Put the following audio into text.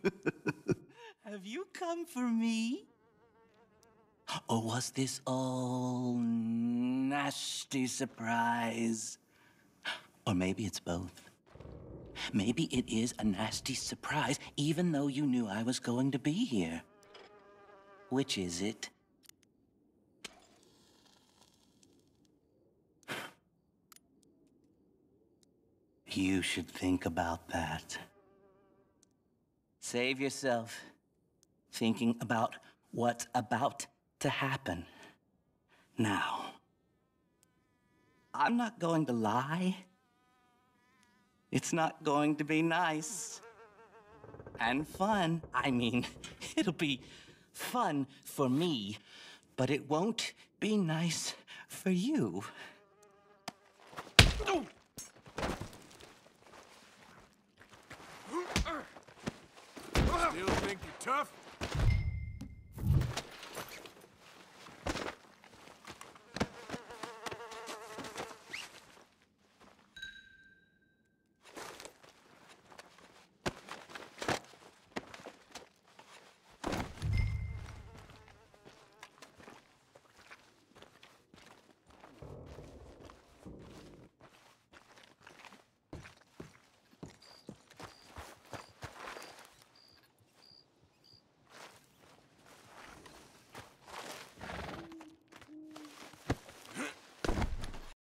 Have you come for me? Or was this all nasty surprise? Or maybe it's both. Maybe it is a nasty surprise, even though you knew I was going to be here. Which is it? You should think about that. Save yourself thinking about what's about to happen. Now, I'm not going to lie. It's not going to be nice and fun. I mean, it'll be fun for me, but it won't be nice for you. Still think you're tough?